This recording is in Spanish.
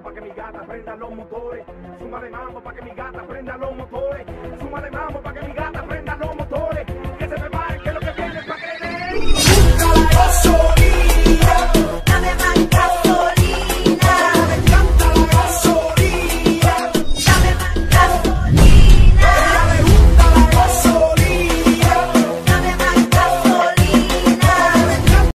mambo pa' que mi gata prenda los motores. Súmale mambo pa' que mi gata prenda los motores. Súmale mambo pa' que mi gata prenda